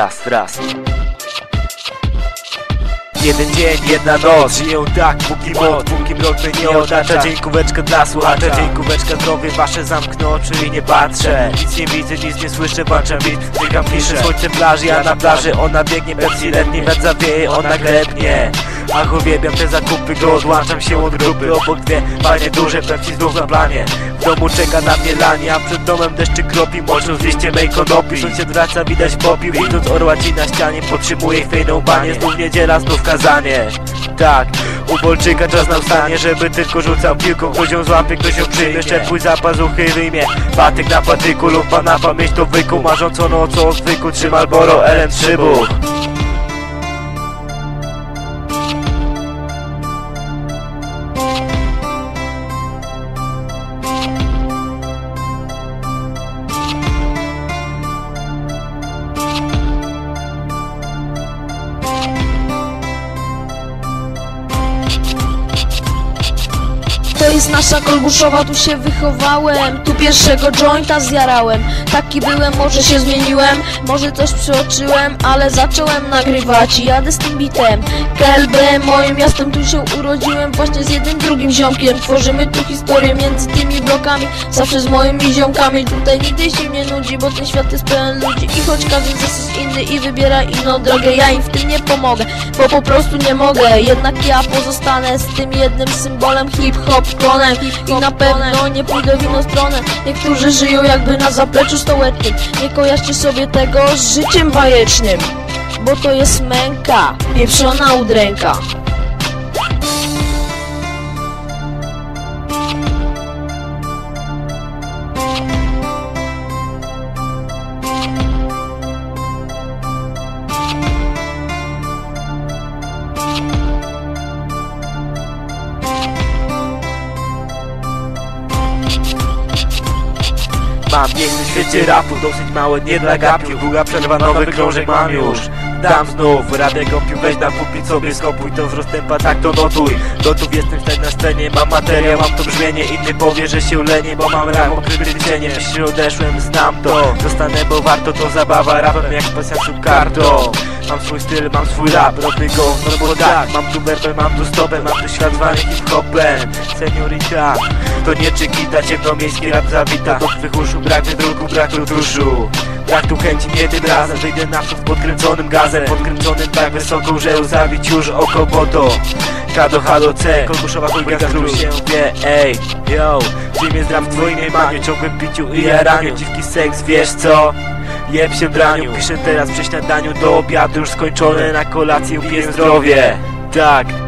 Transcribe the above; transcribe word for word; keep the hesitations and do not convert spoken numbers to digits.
raz, raz. Jeden dzień, jedna noc, żyją tak, póki moc, póki mrok mnie nie otacza. Dziękóweczka dla słuchacza, dziękóweczka zdrowie wasze zamknę oczy i nie patrzę. Nic nie widzę, nic nie słyszę, włączam beat, tykam piszę. Słońce plaży, ja na plaży, ona biegnie Pepsi letni, wiatr zawieje, ona glebnie. Ach, uwielbiam te zakupy, go odłączam się od grupy. Obok dwie panie duże, Pepsi znów na planie. W domu czeka na mnie lanie, a przed domem deszczy kropi, moczą z liście mej konopi. Sąsiad wraca, widać popił, widząc orła ci na ścianie. Podtrzymuje chwiejną banię, znów niedziela, znów kazanie. Tak, u Bolczyka czas na wstanie, żeby tylko rzucał piłką. Ktoś ją złapie, ktoś ją przyjmie, szczepuj za pazuchy, wyjmie patyk na patyku lub pana pamięć to wykuł. Marząco nocą o zwyku, trzy Marlboro, L M trzy buch. To jest nasza Kolbuszowa, tu się wychowałem, tu pierwszego jointa zjarałem. Taki byłem, może się zmieniłem, może coś przeoczyłem, ale zacząłem nagrywać i jadę z tym bitem. K L B, moim miastem, tu się urodziłem, właśnie z jednym drugim ziomkiem. Tworzymy tu historię między tymi blokami, zawsze z moimi ziomkami. Tutaj nigdy się nie nudzi, bo ten świat jest pełen ludzi. I choć każdy jest inny i wybiera inną drogę, ja im w tym nie pomogę, bo po prostu nie mogę. Jednak ja pozostanę z tym jednym symbolem hip-hop klonem i na pewno nie pójdę w inną stronę. Niektórzy żyją jakby na zapleczu stołecznym. Nie kojarzcie sobie tego z życiem bajecznym, bo to jest męka, pieprzona udręka. Mam piękny w świecie rapu, dosyć małe, nie dla gapiów. Długa przerwa, nowy krążek mam już. Dam znów, radę kopił, weź na pulpit sobie skopuj. To wzrost tempa, tak to notuj. Gotów jestem stać na scenie, mam materiał, mam to brzmienie. Inny powie, że się lenię, bo mam rap okryty cieniem. Jeśli odeszłem, znam to, zostanę, bo warto to zabawa. Rapem jak pasjansów kartą. Mam swój styl, mam swój rap, robię go, no bo tak. Mam tu werbę, mam tu stopę, mam tu świat zwany hip-hopem. Seniorita, to nie czekita, ciemnomiejski rap zawita. Do twych uszu brak wydruku, brak tuszu. Brak tu chęci, nie tym razem. Wyjdę naprzód z podkręconym gazem, podkręconym tak wysoko, że uzawić już oko, bo to K do H do C, Kolbuszowa chujka skrót się wie, ej, yo. Czym jest rap w twoim maniu, ciągłym piciu i jaraniu. Dziwki seks, wiesz co? Jeb się draniu. Piszę teraz przy śniadaniu, do obiadu już skończone, na kolację upiję zdrowie. Tak,